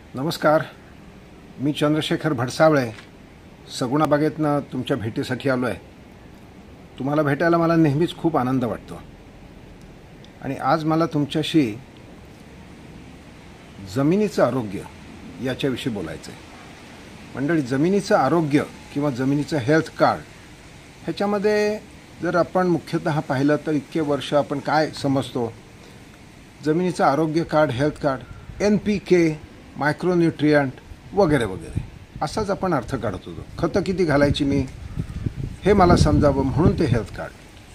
नमस्कार. मी चंद्रशेखर भडसावळे सगुणा बागेतनं तुमच्या भेटीसाठी आलो आहे. तुम्हाला भेटायला मला नेहमीच खूप आनंद वाटतो आणि आज मला तुमच्याशी जमिनीचं आरोग्य याच्याविषयी बोलायचं आहे. मंडळी, जमिनीचं आरोग्य किंवा जमिनीचं हेल्थ कार्ड ह्याच्यामध्ये जर आपण मुख्यतः पाहिलं तर इतके वर्ष आपण काय समजतो? जमिनीचं आरोग्य card, health card, NPK, micronutrient वगैरे वगैरे असाच आपण अर्थ काढत होतो. खतं किती घालायची मी हे मला समजावं म्हणून ते हेल्थ कार्ड.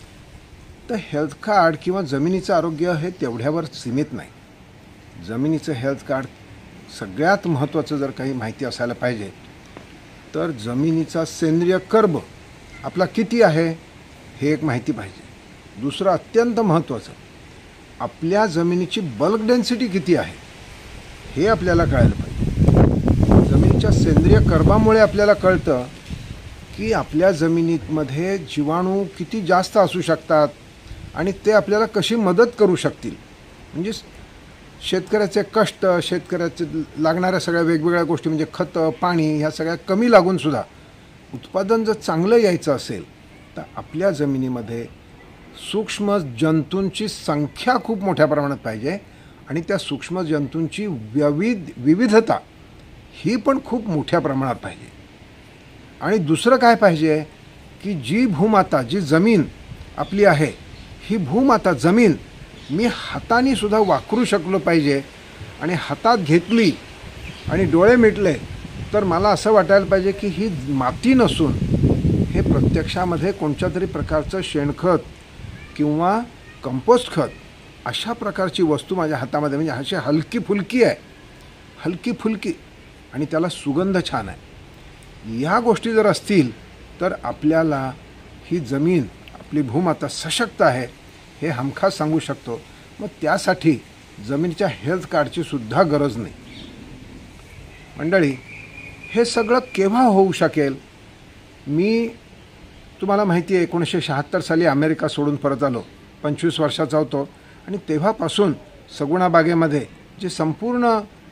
तर हेल्थ कार्ड किंवा जमिनीचं आरोग्य हे तेवढ्यावर सीमित नाही. जमिनीचं हेल्थ कार्ड सगळ्यात महत्त्वाचं जर काही माहिती असायला पाहिजे तर जमिनीचा सेंद्रिय कर्ब आपला किती आहे हे एक माहिती पाहिजे. दुसरं अत्यंत महत्त्वाचं, आपल्या जमिनीची बल्क डेन्सिटी किती आहे हे आपल्याला कळायला पाहिजे. जमिनीच्या सेंद्रिय कर्बामुळे आपल्याला कळतं की आपल्या जमिनीमध्ये जीवाणू किती जास्त असू शकतात आणि ते आपल्याला कशी मदत करू शकतील. म्हणजे शेतकऱ्याचे कष्ट, शेतकऱ्याचे लागणाऱ्या सगळ्या वेगवेगळ्या गोष्टी म्हणजे खतं, पाणी ह्या सगळ्या कमी लागूनसुद्धा उत्पादन जर चांगलं यायचं असेल तर आपल्या जमिनीमध्ये सूक्ष्म जंतूंची संख्या खूप मोठ्या प्रमाणात पाहिजे आणि त्या सूक्ष्म जंतूंची विविधता ही पण खूप मोठ्या प्रमाणात पाहिजे. आणि दुसरं काय पाहिजे की जी भूमाता, जी जमीन आपली आहे, ही भूमाता जमीन मी हाताने सुद्धा वाकरू शकलो पाहिजे. आणि हातात घेतली आणि डोळे मिटले तर मला असं वाटायला पाहिजे की ही माती नसून हे प्रत्यक्षामध्ये कोणत्या तरी प्रकारचं शेणखत किंवा कंपोस्ट खत अशा प्रकारची वस्तू माझ्या हातामध्ये, म्हणजे अशी हलकी फुलकी आहे, हलकी फुलकी आणि त्याला सुगंध छान आहे. या गोष्टी जर असतील तर आपल्याला ही जमीन, आपली भूमाता सशक्त आहे हे हमखास सांगू शकतो. मग त्यासाठी जमिनीच्या हेल्थ कार्डची सुद्धा गरज नाही. मंडळी, हे सगळं केव्हा होऊ शकेल? मी तुम्हाला माहिती आहे 1976 साली अमेरिका सोडून परत आलो. 25 वर्षाचा होतो आणि तेव्हापासून सगुणा बागेमध्ये जे संपूर्ण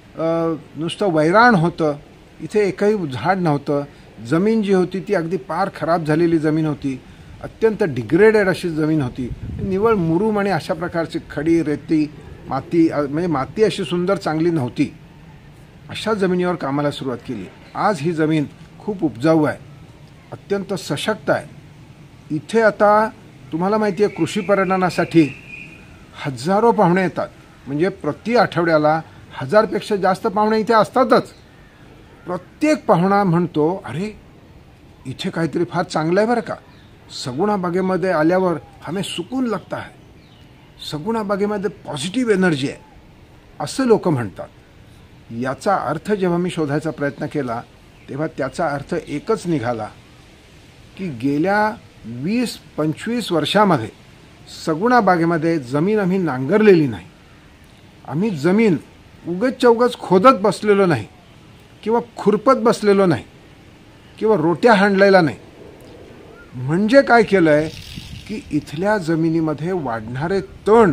नुसतं वैराण होतं, इथे एकही झाड नव्हतं. जमीन जी होती ती अगदी पार खराब झालेली जमीन होती, अत्यंत डिग्रेडेड अशी जमीन होती. निव्वळ मुरूम आणि अशा प्रकारची खडी, रेती, माती, म्हणजे माती अशी सुंदर चांगली नव्हती. अशा जमिनीवर कामाला सुरुवात केली. आज ही जमीन खूप उपजाऊ आहे, अत्यंत सशक्त आहे. इथे आता तुम्हाला माहिती आहे कृषी पर्यटनासाठी हजारो पाहुणे येतात. म्हणजे प्रति आठवड्याला 1000पेक्षा जास्त पाहुणे इथे असतातच. प्रत्येक पाहुणा म्हणतो, अरे इथे काहीतरी फार चांगलं आहे बरं का, सगुणा बागेमध्ये आल्यावर हमें सुकून लगता है, सगुणा बागेमध्ये पॉझिटिव्ह एनर्जी आहे, असं लोक म्हणतात. याचा अर्थ जेव्हा मी शोधायचा प्रयत्न केला तेव्हा त्याचा अर्थ एकच निघाला की गेल्या 20-25 वर्षामध्ये सगुणा बागेमध्ये जमीन आम्ही नांगरलेली नाही. आम्ही जमीन उगच चौगच खोदत बसलेलो नाही किंवा खुरपत बसलेलो नाही किंवा रोट्या हाणलेला नाही. म्हणजे काय केलं आहे की इथल्या जमिनीमध्ये वाढणारे तण,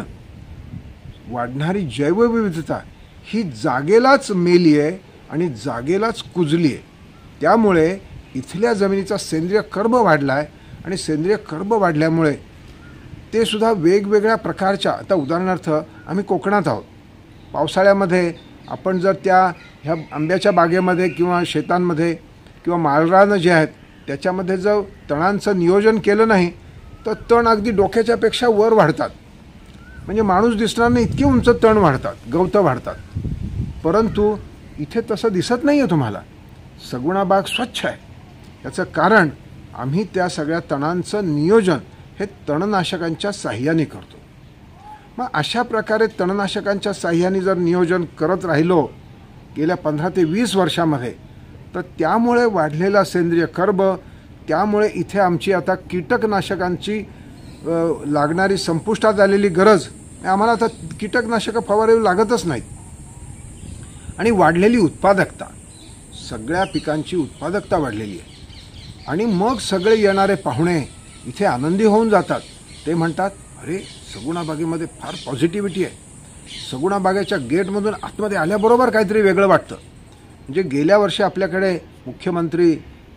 वाढणारी जैवविविधता ही जागेलाच मेली आहे आणि जागेलाच कुजली आहे. त्यामुळे इथल्या जमिनीचा सेंद्रिय कर्ब वाढला आहे आणि सेंद्रिय कर्ब वाढल्यामुळे ते सुद्धा वेगवेगळ्या प्रकारच्या, आता उदाहरणार्थ आम्ही कोकणात आहोत. पावसाळ्यामध्ये आपण जर ह्या आंब्याच्या बागेमध्ये किंवा शेतांमध्ये किंवा माळरानं जे आहेत त्याच्यामध्ये जर तणांचं नियोजन केलं नाही तर तण अगदी डोक्याच्यापेक्षा वर वाढतात. म्हणजे माणूस दिसणार नाही इतकी उंच तण वाढतात, गवतं वाढतात. परंतु इथे तसं दिसत नाही आहे तुम्हाला. सगुणा बाग स्वच्छ आहे. याचं कारण आम्ही त्या सगळ्या तणांचं नियोजन हे तणनाशकांच्या साह्याने करतो. मग अशा प्रकारे तणनाशकांच्या साह्याने जर नियोजन करत राहिलो गेल्या 15 ते 20 वर्षामध्ये तर त्यामुळे वाढलेला सेंद्रिय कर्ब, त्यामुळे इथे आमची आता कीटकनाशकांची लागणारी संपुष्टात आलेली गरज, आम्हाला आता कीटकनाशकं फवारावी लागतच नाहीत. आणि वाढलेली उत्पादकता, सगळ्या पिकांची उत्पादकता वाढलेली आहे. आणि मग सगळे येणारे पाहुणे इथे आनंदी होऊन जातात. ते म्हणतात, अरे सगुणा बागेमध्ये फार पॉझिटिव्हिटी आहे, सगुणा बागेच्या गेटमधून आतमध्ये आल्याबरोबर काहीतरी वेगळं वाटतं. म्हणजे गेल्या वर्षी आपल्याकडे मुख्यमंत्री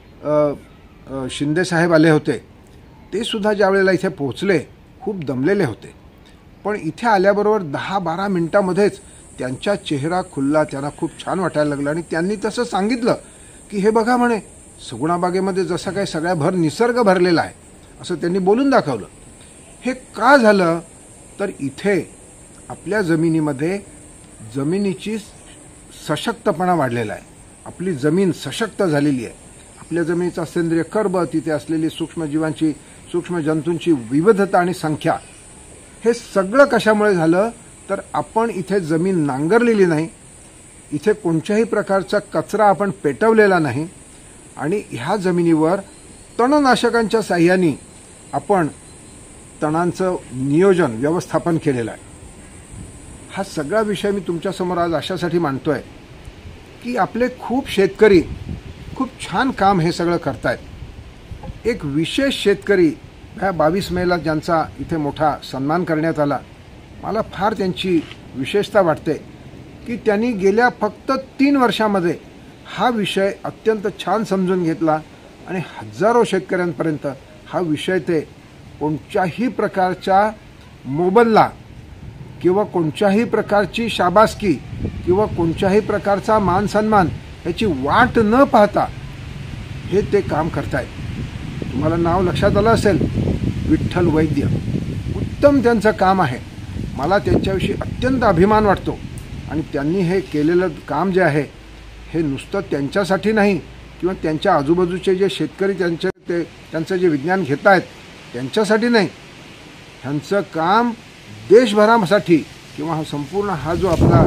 शिंदे साहेब आले होते, ते सुद्धा ज्या वेळेला इथे पोहोचले खूप दमलेले होते, पण इथे आल्याबरोबर 10-12 मिनिटांमध्येच त्यांचा चेहरा खुलला, त्यांना खूप छान वाटायला लागलं आणि त्यांनी तसं सांगितलं की हे बघा म्हणे, सगुणाबागेमध्ये जसं काही सगळ्याभर निसर्ग भरलेला आहे असं त्यांनी बोलून दाखवलं. हे का झालं तर इथे आपल्या जमिनीमध्ये जमिनीची सशक्तपणा वाढलेला आहे. आपली जमीन सशक्त झालेली आहे. आपल्या जमिनीचा सेंद्रिय कर्ब, तिथे असलेली सूक्ष्मजीवांची, सूक्ष्मजंतूंची विविधता आणि संख्या, हे सगळं कशामुळे झालं तर आपण इथे जमीन नांगरलेली नाही, इथे कोणत्याही प्रकारचा कचरा आपण पेटवलेला नाही आणि ह्या जमिनीवर तणनाशकांच्या साह्याने आपण तणांचं नियोजन व्यवस्थापन केलेलं आहे. हा सगळा विषय मी तुमच्यासमोर आज अशासाठी मांडतोय की आपले खूप शेतकरी खूप छान काम हे सगळं करतायत. एक विशेष शेतकरी ह्या 22 मेला ज्यांचा इथे मोठा सन्मान करण्यात आला, मला फार त्यांची विशेषता वाटते की त्यांनी गेल्या फक्त 3 वर्षामध्ये हा विषय अत्यंत छान समजून घेतला आणि हजारो शेतकऱ्यांपर्यंत हा विषय ते कोणत्याही प्रकारच्या मोबदला किंवा कोणत्याही प्रकारची शाबासकी किंवा कोणत्याही प्रकारचा मान सन्मान याची वाट न पाहता हे ते काम करतायत. तुम्हाला नाव लक्षात आलं असेल, विठ्ठल वैद्य. उत्तम त्यांचं काम आहे. मला त्यांच्याविषयी अत्यंत अभिमान वाटतो आणि त्यांनी हे केलेलं काम जे आहे हे नुसतं त्यांच्यासाठी नाही किंवा त्यांच्या आजूबाजूचे जे शेतकरी त्यांचं जे विज्ञान घेत आहेत त्यांच्यासाठी नाही, ह्यांचं काम देशभरासाठी किंवा हा संपूर्ण हा जो आपला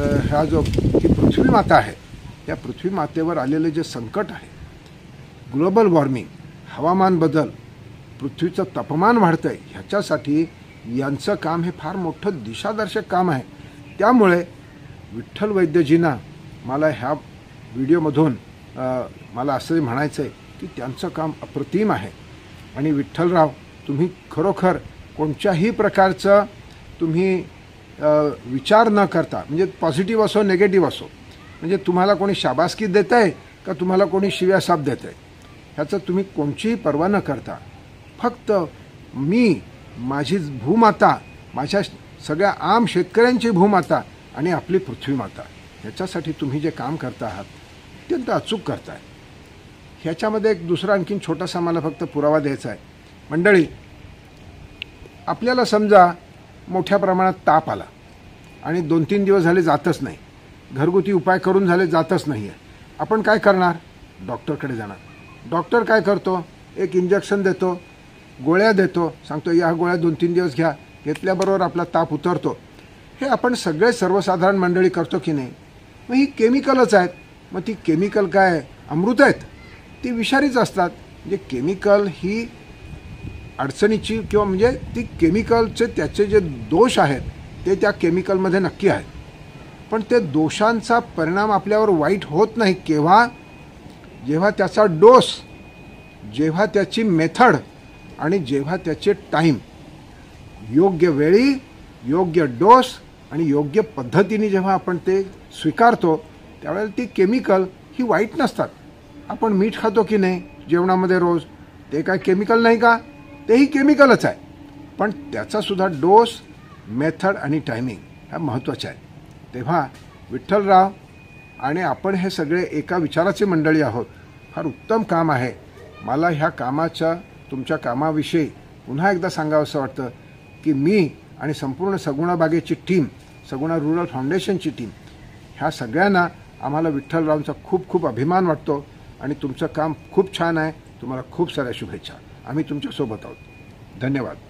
ही पृथ्वी माता आहे, या पृथ्वी मातेवर आलेले जे संकट आहे, ग्लोबल वॉर्मिंग, हवामान बदल, पृथ्वीचं तापमान वाढतंय, ह्याच्यासाठी यांचं काम हे फार मोठं दिशादर्शक काम आहे. त्यामुळे विठ्ठल वैद्यजींना मला ह्या व्हिडिओमधून मला असं म्हणायचं आहे की त्यांचं काम अप्रतिम आहे. आणि विठ्ठलराव, तुम्ही खरोखर कोणत्याही प्रकारचं तुम्ही विचार न करता, म्हणजे पॉझिटिव्ह असो नेगेटिव्ह असो, म्हणजे तुम्हाला कोणी शाबासकी देत आहे का तुम्हाला कोणी शिव्यासाप देत आहे, ह्याचं तुम्ही कोणतीही पर्वा न करता फक्त मी, माझी भूमाता, माझ्या सगळ्या आम शेतकऱ्यांची भूमाता आणि आपली पृथ्वी माता, ह्याच्यासाठी तुम्ही जे काम करता आहात अत्यंत अचूक करताय. ह्याच्यामध्ये एक दुसरा आणखीन छोटासा मला फक्त पुरावा द्यायचा आहे. मंडळी, आपल्याला समजा मोठ्या प्रमाणात ताप आला आणि 2-3 दिवस झाले जातच नाही, घरगुती उपाय करून झाले जातच नाही आहे, आपण काय करणार? डॉक्टरकडे जाणार. डॉक्टर काय करतो? एक इंजेक्शन देतो, गोळ्या देतो, सांगतो या गोळ्या 2-3 दिवस घ्या, घेतल्याबरोबर आपला ताप उतरतो. हे आपण सगळे सर्वसाधारण मंडळी करतो की नाही? मग ही केमिकलच आहेत. मग ती केमिकल काय अमृत आहेत? ती विषारीच असतात. म्हणजे केमिकल ही अडचणीची किंवा म्हणजे ती केमिकलचे त्याचे जे दोष आहेत ते त्या केमिकलमध्ये नक्की आहेत, पण ते दोषांचा परिणाम आपल्यावर वाईट होत नाही केव्हा? जेव्हा त्याचा डोस, जेव्हा त्याची मेथड आणि जेव्हा त्याचे टाईम योग्य वेळी, योग्य डोस आणि योग्य पद्धतीने जेव्हा आपण ते स्वीकारतो त्यावेळेला ती केमिकल ही वाईट नसतात. आपण मीठ खातो की नाही जेवणामध्ये रोज, ते काय केमिकल नाही का? तेही केमिकलच आहे, पण त्याचासुद्धा डोस, मेथड आणि टायमिंग ह्या महत्त्वाच्या आहे. तेव्हा विठ्ठलराव आणि आपण हे सगळे एका विचाराची मंडळी आहोत. फार उत्तम काम आहे. मला ह्या कामाच्या, तुमच्या कामाविषयी पुन्हा एकदा सांगावंसं वाटतं की मी आणि संपूर्ण सगुणाबागेची टीम, सगुणा रुरल फाउंडेशनची टीम, ह्या सगळ्यांना आम्हाला विठ्ठलरावांचा खूप खूप अभिमान वाटतो आणि तुमचं काम खूप छान आहे. तुम्हाला खूप साऱ्या शुभेच्छा. आम्ही तुमच्यासोबत आहोत. धन्यवाद.